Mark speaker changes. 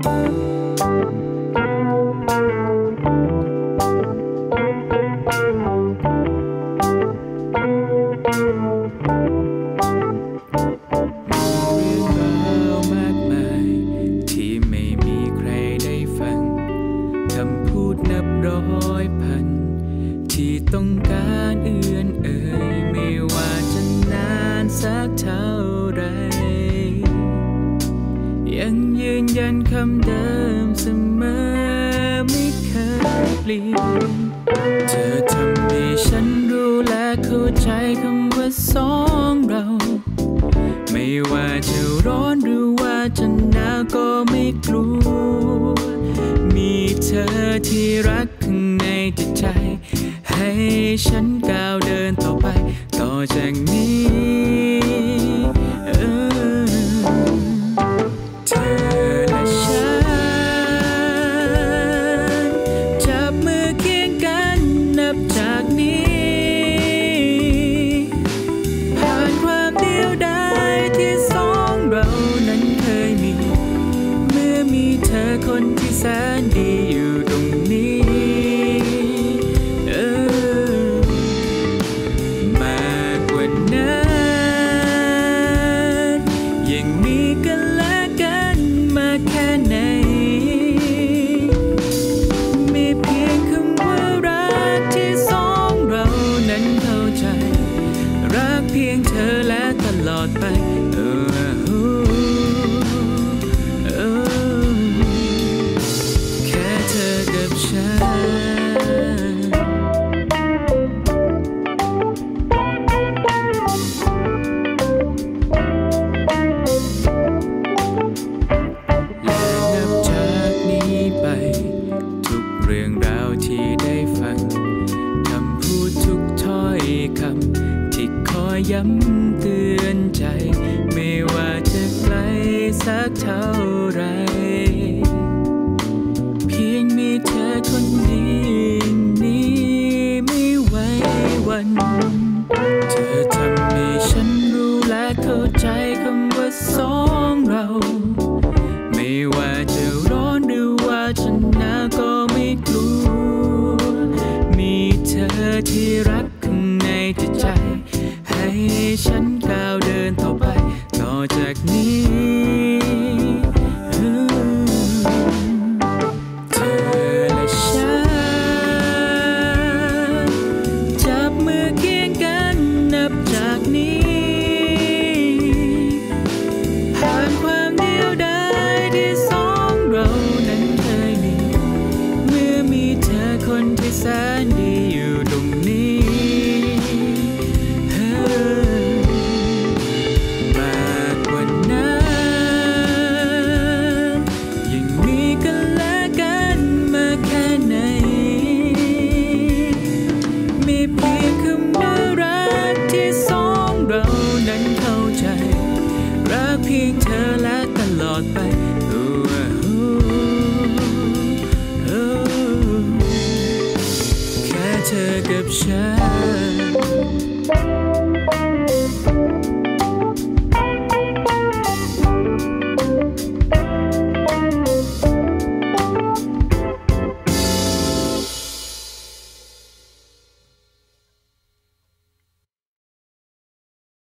Speaker 1: ที่ต้องการเอื้อนเอ่ยไม่ว่าจะนานสักเท่าไรยังยืนยันคำเดิมเสมอไม่เคยเปลี่ยนเธอทำให้ฉันรู้และเข้าใจคำว่าสองเราไม่ว่าจะร้อนหรือว่าจะหนาวก็ไม่กลัวมีเธอที่รักข้างในจิตใจให้ฉันก้าวเดินต่อไปต่อจากนี้เธอและฉันจับมือเคียงกันนับจากนี้ผ่านความเดียวดายที่สองเรานั้นเคยมีเมื่อมีเธอคนที่แสนดีอยู่ตรงนี้แค่ไหนมีเพียงคำว่ารักที่สองเรานั้นเข้าใจรักเพียงเธอและตลอดไปแค่เธอกับฉันทุกเรื่องราวที่ได้ฟังคำพูดทุกถ้อยคำที่คอยย้ำเตือนใจไม่ว่าจะไกลสักเท่าไรเพียงมีเธอคนนี้ไม่ไหววันเธอทำให้ฉันรู้และเข้าใจคำว่าสองเราไม่ว่าจะร้อนหรือว่าจะหนาวก็ไม่กลัวมีเธอที่รักข้างในจิตใจให้ฉันก้าวเดินต่อไปต่อจากนี้เธอและฉันจับมือเคียงกันนับจากนี้ผ่านความเดียวดายที่สองเรานั้นเคยมีเมื่อมีเธอคนที่แสนดีอยู่ตรงนี้มากกว่านั้นยังมีกันและกันมาแค่ไหนมีเพียงคำว่ารักที่สองเรานั้นเข้าใจรักเพียงเธอและตลอดไปแค่เธอกับฉัน